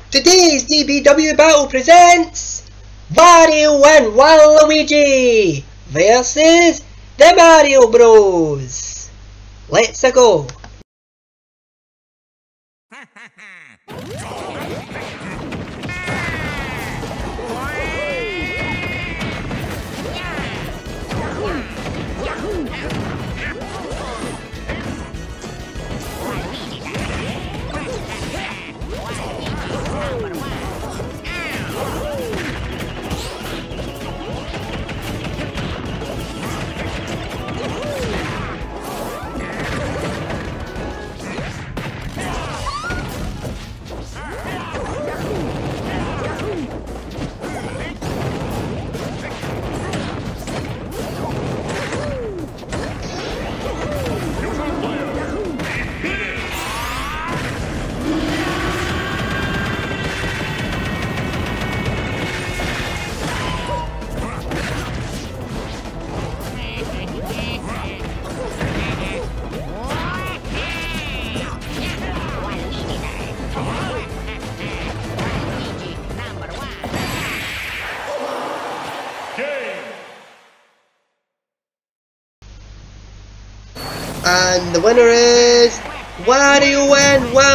Today's DBW battle presents Wario and Waluigi versus the Mario Bros. Let's go. And the winner is Wario and Waluigi.